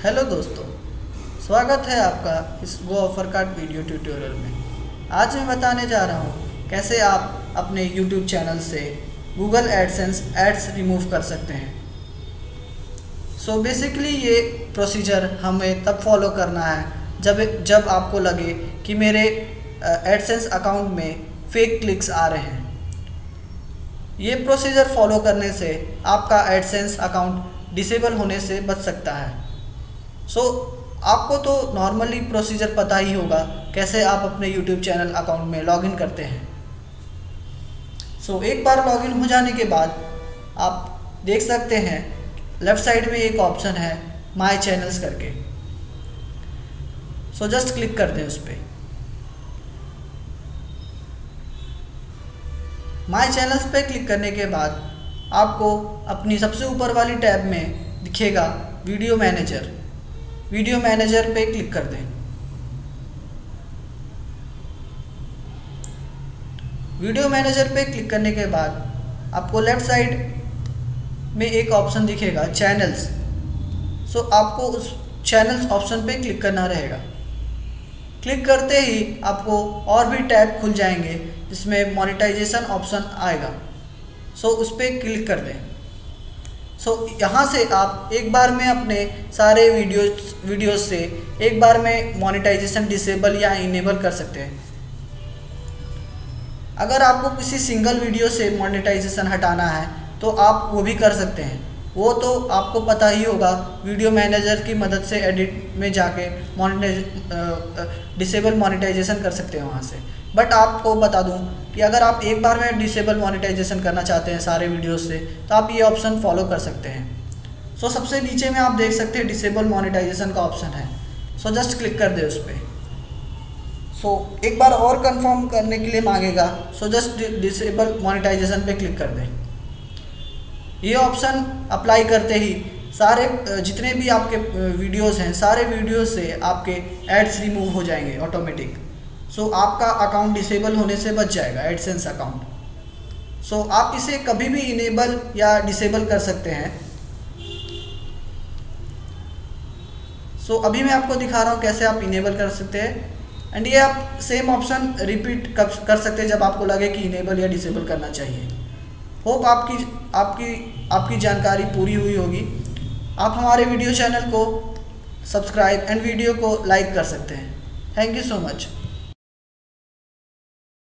Hello दोस्तों, स्वागत है आपका इस go offer card video tutorial में। आज मैं बताने जा रहा हूँ कैसे आप अपने यूट्यूब चैनल से गूगल एडसेंस एड्स रिमूव कर सकते हैं। सो बेसिकली ये प्रोसीजर हमें तब फॉलो करना है जब आपको लगे कि मेरे एडसेंस अकाउंट में फेक क्लिक्स आ रहे हैं। ये प्रोसीजर फॉलो करने से आपका एडसेंस अकाउंट डिसेबल होने से बच सकता है। आपको तो नॉर्मली प्रोसीजर पता ही होगा कैसे आप अपने YouTube चैनल अकाउंट में लॉगिन करते हैं। एक बार लॉगिन हो जाने के बाद आप देख सकते हैं लेफ़्ट साइड में एक ऑप्शन है माय चैनल्स करके। जस्ट क्लिक कर दें उस पर। माय चैनल्स पे क्लिक करने के बाद आपको अपनी सबसे ऊपर वाली टैब में दिखेगा वीडियो मैनेजर पे क्लिक कर दें। वीडियो मैनेजर पे क्लिक करने के बाद आपको लेफ़्ट साइड में एक ऑप्शन दिखेगा चैनल्स। आपको उस चैनल्स ऑप्शन पे क्लिक करना रहेगा। क्लिक करते ही आपको और भी टैब खुल जाएंगे जिसमें मोनेटाइजेशन ऑप्शन आएगा। उस पर क्लिक कर दें। यहाँ से आप एक बार में अपने सारे वीडियोस से एक बार में मोनेटाइजेशन डिसेबल या इनेबल कर सकते हैं। अगर आपको किसी सिंगल वीडियो से मोनेटाइजेशन हटाना है तो आप वो भी कर सकते हैं। वो तो आपको पता ही होगा, वीडियो मैनेजर की मदद से एडिट में जाके डिसेबल मोनेटाइजेशन कर सकते हैं वहाँ से। बट आपको बता दूं कि अगर आप एक बार में डिसेबल मोनेटाइजेशन करना चाहते हैं सारे वीडियोस से तो आप ये ऑप्शन फॉलो कर सकते हैं। सबसे नीचे में आप देख सकते हैं डिसेबल मोनेटाइजेशन का ऑप्शन है। जस्ट क्लिक कर दें उस पर। एक बार और कंफर्म करने के लिए मांगेगा। जस्ट डिसेबल मोनेटाइजेशन पे क्लिक कर दें। ये ऑप्शन अप्लाई करते ही सारे जितने भी आपके वीडियोस हैं सारे वीडियोस से आपके एड्स रिमूव हो जाएंगे ऑटोमेटिक। आपका अकाउंट डिसेबल होने से बच जाएगा एडसेंस अकाउंट। आप इसे कभी भी इनेबल या डिसेबल कर सकते हैं। अभी मैं आपको दिखा रहा हूँ कैसे आप इनेबल कर सकते हैं। एंड ये आप सेम ऑप्शन रिपीट कर सकते हैं जब आपको लगे कि इनेबल या डिसेबल करना चाहिए। होप आपकी जानकारी पूरी हुई होगी। आप हमारे वीडियो चैनल को सब्सक्राइब एंड वीडियो को लाइक कर सकते हैं। Thank you so much.